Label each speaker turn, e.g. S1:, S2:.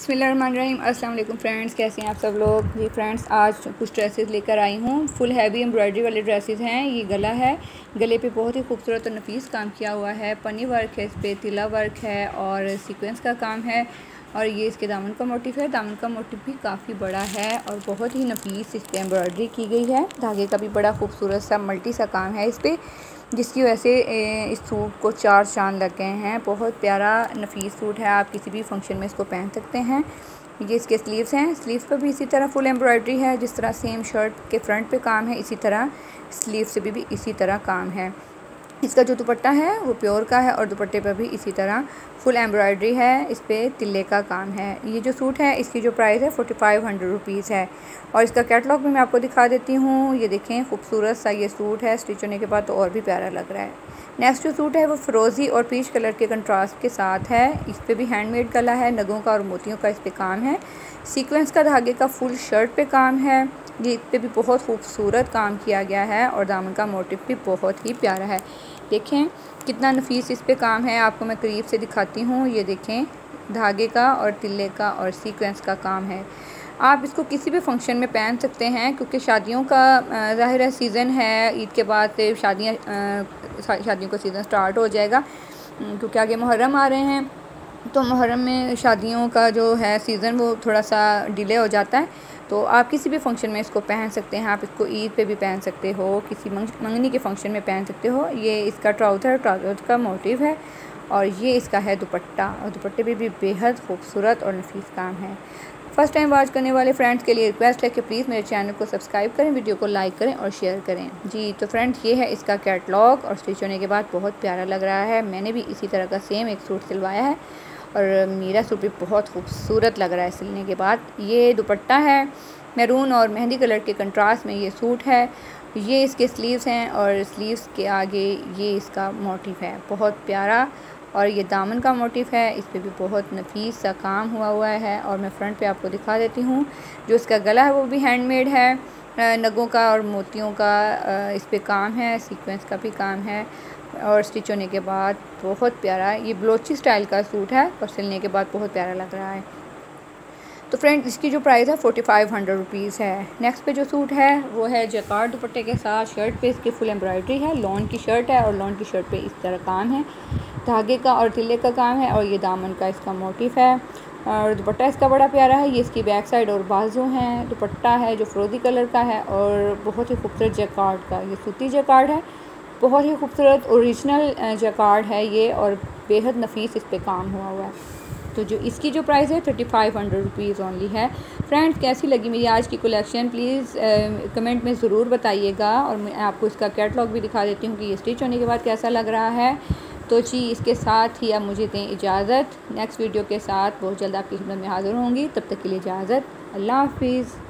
S1: बिस्मिल्लाहिर्रहमानिर्रहीम। अस्सलाम वालेकुम फ्रेंड्स, कैसे हैं आप सब लोग। जी फ्रेंड्स, आज कुछ ड्रेसेस लेकर आई हूँ। फुल हैवी एम्ब्रॉयडरी वाले ड्रेसेस हैं। ये गला है, गले पे बहुत ही खूबसूरत और नफीस काम किया हुआ है। पन्नी वर्क है, इस पर तिला वर्क है और सीक्वेंस का काम है। और ये इसके दामन का मोटिफ है। दामन का मोटिफ भी काफ़ी बड़ा है और बहुत ही नफीस इस पर एम्ब्रॉयडरी की गई है। धागे का भी बड़ा खूबसूरत सा मल्टी सा काम है इस पर, जिसकी वजह से इस सूट को चार चांद लग गए हैं। बहुत प्यारा नफीस सूट है, आप किसी भी फंक्शन में इसको पहन सकते हैं। ये इसके स्लीव्स हैं, स्लीव्स पर भी इसी तरह फुल एम्ब्रॉयडरी है। जिस तरह सेम शर्ट के फ्रंट पे काम है, इसी तरह स्लीव से भी इसी तरह काम है। इसका जो दुपट्टा है वो प्योर का है और दुपट्टे पर भी इसी तरह फुल एम्ब्रॉयडरी है। इस पर तिल्ले का काम है। ये जो सूट है इसकी जो प्राइस है 4500 रुपीज़ है। और इसका कैटलॉग भी मैं आपको दिखा देती हूँ। ये देखें, खूबसूरत सा ये सूट है। स्टिच होने के बाद तो और भी प्यारा लग रहा है। नेक्स्ट जो सूट है वो फ़िरोज़ी और पीच कलर के कंट्रास्ट के साथ है। इस पर भी हैंडमेड गला है, नगों का और मोतियों का इस पर काम है। सीक्वेंस का धागे का फुल शर्ट पे काम है। ये इस पर भी बहुत खूबसूरत काम किया गया है और दामन का मोटिव भी बहुत ही प्यारा है। देखें कितना नफीस इस पे काम है। आपको मैं करीब से दिखाती हूँ। ये देखें, धागे का और तिल्ले का और सीक्वेंस का काम है। आप इसको किसी भी फंक्शन में पहन सकते हैं, क्योंकि शादियों का ज़ाहिर है सीज़न है। ईद के बाद से शादियों का सीज़न स्टार्ट हो जाएगा, क्योंकि आगे मुहर्रम आ रहे हैं। तो मुहर्रम में शादियों का जो है सीज़न वो थोड़ा सा डिले हो जाता है। तो आप किसी भी फंक्शन में इसको पहन सकते हैं। आप इसको ईद पे भी पहन सकते हो, किसी मंगनी के फंक्शन में पहन सकते हो। ये इसका ट्राउज़र का मोटिव है और ये इसका है दुपट्टा, और दुपट्टे पे भी बेहद खूबसूरत और नफीस काम है। फर्स्ट टाइम वॉच करने वाले फ्रेंड्स के लिए रिक्वेस्ट है कि प्लीज़ मेरे चैनल को सब्सक्राइब करें, वीडियो को लाइक करें और शेयर करें। जी तो फ्रेंड्स, ये है इसका कैटलॉग और स्टिच होने के बाद बहुत प्यारा लग रहा है। मैंने भी इसी तरह का सेम एक सूट सिलवाया है और मेरा सूट भी बहुत खूबसूरत लग रहा है सिलने के बाद। ये दुपट्टा है, मैरून और मेहंदी कलर के कंट्रास्ट में ये सूट है। ये इसके स्लीव्स हैं और स्लीव्स के आगे ये इसका मोटिफ है, बहुत प्यारा। और ये दामन का मोटिफ है, इस पर भी बहुत नफीस सा काम हुआ है। और मैं फ्रंट पे आपको दिखा देती हूँ। जो इसका गला है वो भी हैंडमेड है, नगों का और मोतियों का इस पे काम है। सीक्वेंस का भी काम है और स्टिच होने के बाद बहुत प्यारा। ये बलोची स्टाइल का सूट है और सिलने के बाद बहुत प्यारा लग रहा है। तो फ्रेंड्स, इसकी जो प्राइस है 4500 रुपीज़ है। नेक्स्ट पे जो सूट है वो है जैकार्ड दुपट्टे के साथ। शर्ट पे इसकी फुल एम्ब्रॉयडरी है। लॉन की शर्ट है और लॉन की शर्ट पे इस तरह काम है, धागे का और तिल्ले का काम है। और ये दामन का इसका मोटिफ है और दुपट्टा इसका बड़ा प्यारा है। ये इसकी बैक साइड और बाजू हैं। दुपट्टा है जो फिरोज़ी कलर का है और बहुत ही खूबसूरत जैकार्ड का, ये सूती जैकार्ड है। बहुत ही खूबसूरत ओरिजिनल जैकार्ड है ये और बेहद नफीस इस पर काम हुआ है। तो जो इसकी जो प्राइस है 3500 रुपीज़ ओनली है। फ्रेंड्स, कैसी लगी मेरी आज की कलेक्शन प्लीज़ कमेंट में ज़रूर बताइएगा। और मैं आपको इसका कैटलॉग भी दिखा देती हूँ कि ये स्टिच होने के बाद कैसा लग रहा है। तो जी, इसके साथ ही अब मुझे दें इजाज़त। नेक्स्ट वीडियो के साथ बहुत जल्द आपकी खिदमत में हाज़िर होंगी। तब तक के लिए इजाज़त। अल्लाह हाफिज़।